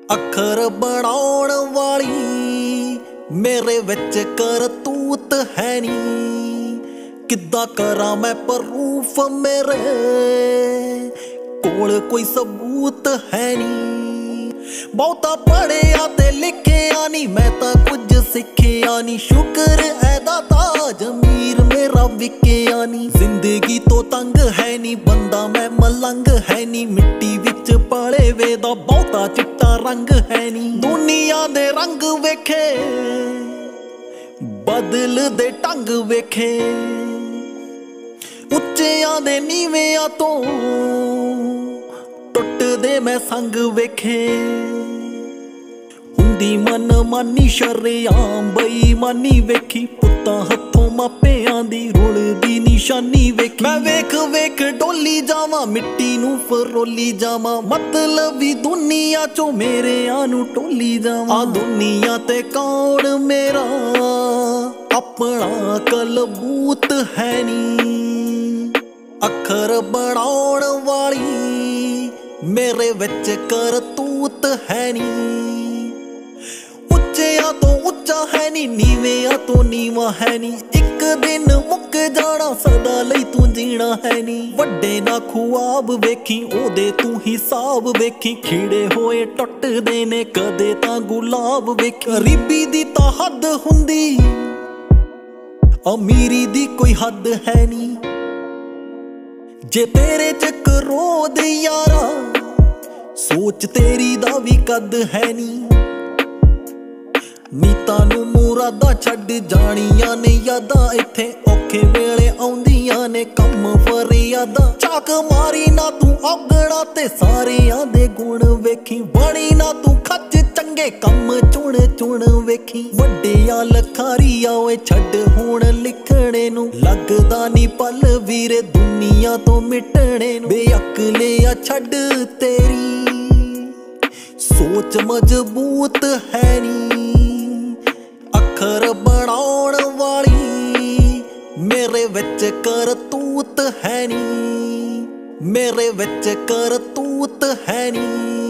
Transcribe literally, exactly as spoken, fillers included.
ਅੱਖਰ ਬਣਾਉਣ ਵਾਲੀ ਮੇਰੇ ਵਿੱਚ ਕਰਤੂਤ ਹੈ ਨੀ। ਕਿੱਦਾਂ ਕਰਾਂ ਮੈਂ ਪ੍ਰੂਫ, ਮੇਰੇ ਕੋਲ ਕੋਈ ਸਬੂਤ ਹੈ ਨੀ। ਬਹੁਤਾ ਪੜ੍ਹਿਆ ਤੇ ਲਿਖਿਆ ਨੀ, ਮੈਂ ਤਾਂ ਕੁਝ ਸਿੱਖਿਆ ਨੀ। ਸ਼ੁਕਰ ਹੈ ਦਾਤਾ ਜ਼ਮੀਰ ਮੇਰਾ ਵਿਕਿਆ ਨੀ। ਜ਼ਿੰਦਗੀ ਤੋਂ ਤੰਗ ਹੈ ਨੀ, ਬੰਦਾ ਮੈਂ ਮਲੰਗ ਹੈ ਨੀ। ਮਿੱਟੀ ਵਿੱਚ ਪਲੇ ਵੇ ਦਾ ਬਹੁਤਾ ਚਿੱਟਾ ਰੰਗ ਹੈ ਨੀ। ਦੁਨੀਆ ਦੇ ਰੰਗ ਵੇਖੇ, ਬਦਲਦੇ ਢੰਗ ਵੇਖੇ, ਉੱਚਿਆਂ ਦੇ ਨੀਵਿਆਂ ਤੋਂ ਟੁੱਟਦੇ ਮੈਂ ਸੰਗ ਵੇਖੇ। ਹੁੰਦੀ ਮਨ ਮਾਨੀ ਸ਼ਰੇਆਮ ਬੇਈਮਾਨੀ ਵੇਖੀ, ਪੁੱਤਾਂ ਹੱਥੋਂ ਮਾਪਿਆਂ ਦੀ ਰੁਲਦੀ ਨਿਸ਼ਾਨੀ ਵੇਖੀ। ਮੈਂ ਵੇਖ ਵੇਖ ਡੋਲੀ ਜਾਵਾਂ, ਮਿੱਟੀ ਨੂੰ ਫਰੋਲੀ ਜਾਵਾਂ। ਮਤਲਬ ਵੀ ਦੁਨੀਆ ਚੋਂ ਮੇਰਿਆਂ ਨੂੰ ਟੋਲੀ ਜਾਵਾਂ। ਆ ਦੁਨੀਆ ਤੇ ਕੌਣ ਮੇਰਾ ਆਪਣਾ ਕਲਬੂਤ ਹੈ ਨੀ। ਅੱਖਰ ਬਣਾਉਣ ਵਾਲੀ ਮੇਰੇ ਵਿੱਚ ਕਰਤੂਤ ਹੈ ਨੀ। ਉੱਚਿਆਂ ਤੋਂ ਉੱਚਾ ਹੈ ਨੀ, ਨੀਵਿਆਂ ਤੋਂ ਨੀਵਾਂ ਹੈ ਨੀ। ਇੱਕ ਦਿਨ ਮੁੱਕ ਜਾਣਾ, ਸਦਾ ਲਈ ਤੂੰ ਜੀਣਾ ਹੈ ਨੀ। ਵੱਡੇ ਨਾ ਖੁਆਬ ਵੇਖੀ, ਉਹਦੇ ਤੂੰ ਹਿਸਾਬ ਵੇਖੀ। ਖਿੜੇ ਹੋਏ ਟੁੱਟਦੇ ਨੇ ਕਦੇ ਤਾਂ ਗੁਲਾਬ ਵੇਖੀ। ਗਰੀਬੀ ਦੀ ਤਾਂ ਹੱਦ ਹੁੰਦੀ, ਅਮੀਰੀ ਦੀ ਕੋਈ ਹੱਦ ਹੈ ਨੀ। ਜੇ ਤੇਰੇ ਚ ਕਰੋਧ ਯਾਰਾ, ਸੋਚ ਤੇਰੀ ਦਾ ਵੀ ਕੱਦ ਹੈ ਨੀ। ਨੀਤਾਂ ਨੂੰ ਮੁਰਾਦਾਂ ਛੱਡ ਜਾਣੀਆਂ ਨੇ ਯਾਦਾਂ, ਇੱਥੇ ਔਖੇ ਵੇਲੇ ਆਉਂਦੀਆਂ ਨੇ ਕੰਮ ਫਰਿਆਦਾਂ। ਝਾਕ ਮਾਰੀ ਨਾ ਤੂੰ ਔਗਣਾ ਤੇ ਸਾਰਿਆਂ ਦੇ ਗੁਣ ਵੇਖੀ। ਬਣੀ ਨਾ ਤੂੰ ਖੱਚ ਚੰਗੇ ਕੰਮ ਚੁਣ ਚੁਣ ਵੇਖੀ। ਵੱਡਿਆਂ ਲਖਾਰੀਆਂ ਓਏ ਛੱਡ ਹੁਣ ਲਿਖਣੇ ਨੂੰ, ਲੱਗਦਾ ਨੀ ਪਲ ਵੀਰੇ ਦੁਨੀਆ ਤੋਂ ਮਿਟਣੇ ਨੂੰ। ਬੇਅਕਲਿਆ ਛੱਡ ਤੇਰੀ ਸੋਚ ਮਜ਼ਬੂਤ ਹੈ ਨੀ। ਅੱਖਰ ਬਣਾਉਣ ਵਾਲੀ ਮੇਰੇ ਵਿੱਚ ਕਰਤੂਤ ਹੈ ਨੀ। ਮੇਰੇ ਵਿੱਚ ਕਰਤੂਤ ਹੈ ਨੀ।